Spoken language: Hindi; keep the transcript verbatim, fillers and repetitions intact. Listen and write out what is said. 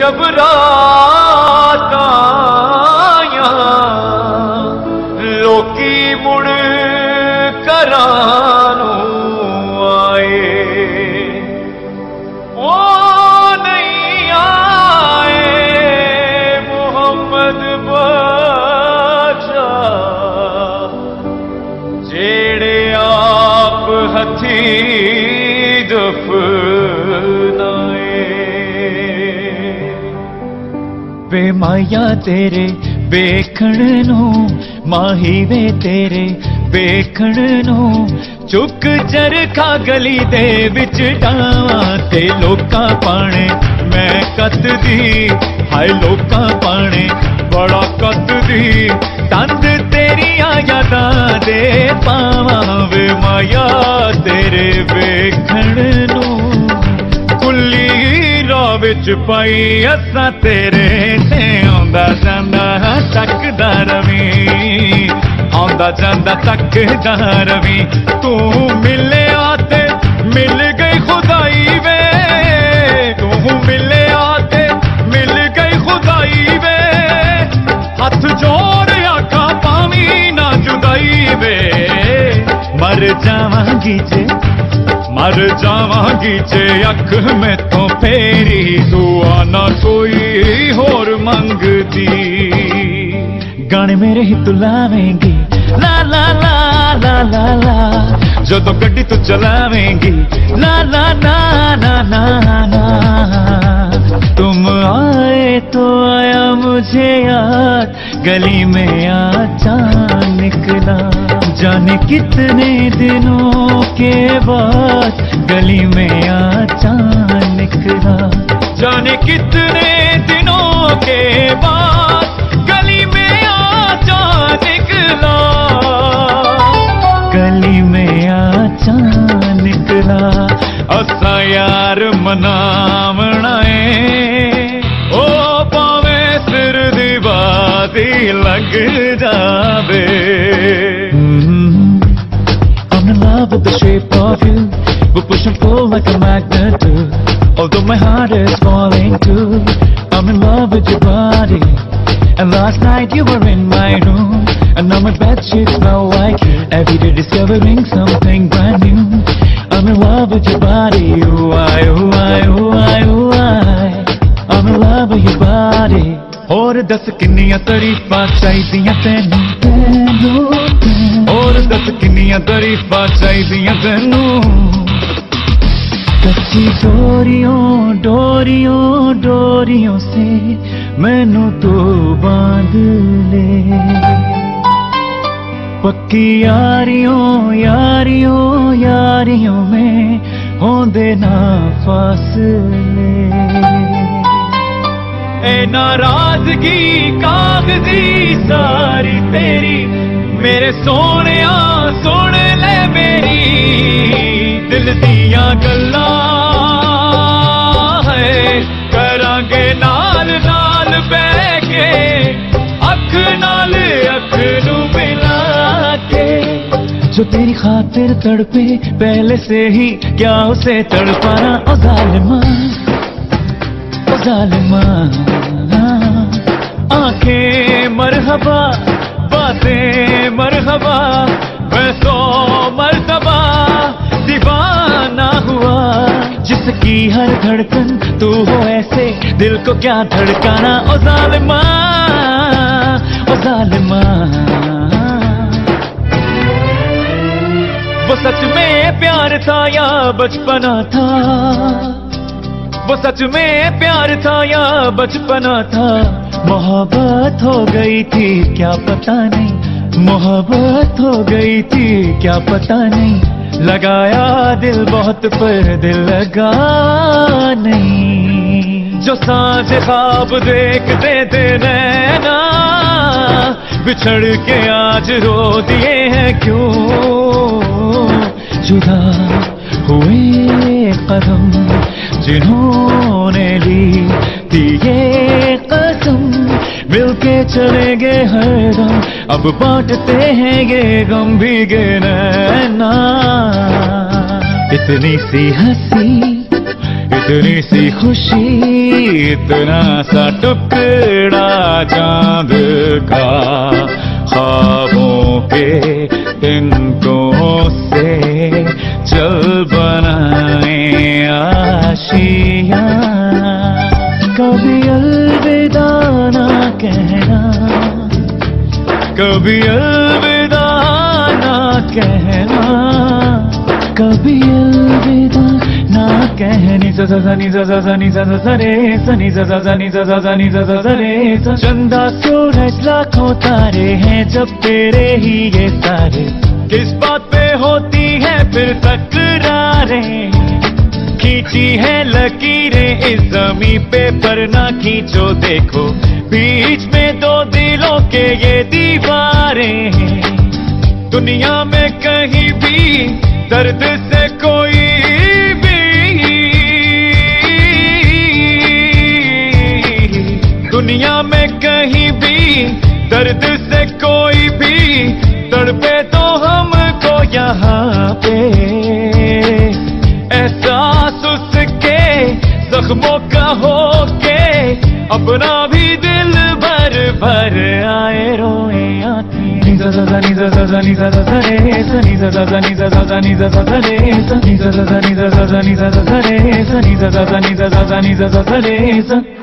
जब रात आया लोकी मुड़ करानू आए, ओ नहीं आए मोहम्मद बादशाह जेड़े आप हथी दफनाए। वे माया तेरे वेखण नू माही वे तेरे वेखण नू चुक चरखा गली दे विच डावां ते लोकां पाणे मैं कतदी हाय लोकां पाणे बड़ा कतदी तंद तेरियां यादां दे पावां वे माया तेरे वेखण नू कुल्ली राह विच पाई असां तेरे ते आंदा जांदा तकदा रवी आंदा जांदा तकदा रवी तू मिले आते मिल गई खुदाई वे तू मिले आते मिल गई खुदाई वे हाथ जोड़ आखा पावी ना जुदाई वे मर जावांगी जे मर जावांगी जे अख में तो फेरी दुआ ना कोई होर मंगती गाने मेरे ही तू लावेंगी ला ला ला ला ला ला जदों गड्डी तू चलावेंगी ला ला ला ला ला ला तुम आए तो आया मुझे याद गली में आचा निकला जाने कितने दिनों के बाद गली में आचा निकला जाने कितने दिनों के बाद गली में आचा निकला गली में आचा निकला असा यार मनावना है ओ पावे सिर दी बाती लग जावे। I'm in love with the shape of you, we push and pull like a magnet do. Although my heart is falling too, I'm in love with your body. And last night you were in my room, and now my bedsheets smell like you. Every day discovering something brand new. I'm in love with your body, ooh I, ooh I, ooh I, ooh I. I'm in love with your body. और दस किन्नियां तारीफां चाहिदियां तैनू और दस किन्नियां तारीफां चाहिदियां तैनू कच्ची डोरियों डोरियों डोरियों से मैनू तो बांध ले पक्की यारियों यारियों यारियों में होंदे ना फासले ए नाराजगी कागजी सारी तेरी मेरे सोनिया सुन ले मेरी दिल दियां गल्लां है करांगे नाल नाल बैठ के अख नाल अख नू मिला के जो तेरी खातिर तड़पे पहले से ही क्या उसे तड़पाना ओ जालिमा ओ जालिमा आंखें मरहबा बातें मरहबा मैं सौ मरतबा दीवाना हुआ जिसकी हर धड़कन तू हो ऐसे दिल को क्या धड़काना ओ जालिमा ओ जालिमा वो सच में प्यार था या बचपना था वो सच में प्यार था या बचपना था मोहब्बत हो गई थी क्या पता नहीं मोहब्बत हो गई थी क्या पता नहीं लगाया दिल बहुत पर दिल लगा नहीं जो सांझ ख्वाब देखते थे नैना बिछड़ के आज रो दिए हैं क्यों जुदा हुए कदम जिन्होंने ली थी ये कसम मिलके चलेंगे हरदम अब बांटते हैं ये गम भीगे नैना इतनी सी हंसी इतनी सी खुशी, इतना सा टुकड़ा चांद का, ख्वाबों के तिनकों से चल बनाए आशियां। कभी अलविदा ना कहना, कभी अलविदा ना कहना, कभी अलविदा ना कहनी। सा सा नी सा सा नी सा सा रे सा नी सा सा नी सा सा नी सा सा रे सा। चंदा सूरज लाखों तारे हैं जब तेरे ही ये सारे, किस बात पे होती है फिर तकरारें। खींची है लकीरें इस ज़मीं पे पर ना खींचो, देखो बीच में दो दिलों के ये दीवारें हैं। दुनिया में कहीं भी दर्द से कोई भी, दुनिया में कहीं भी दर्द से कोई भी तड़पे तो हमको यहाँ पे। एहसास उसके जख्मों का हो के अपना भी दिल भर भर आए रोए आँखें। नी सा सा नी सा सा नी सा सा रे सा नी सा सा नी सा सा नी सा सा रे सा नी सा सा नी सा सा नी सा सा रे सा नी सा सा नी सा सा नी सा सा रे सा।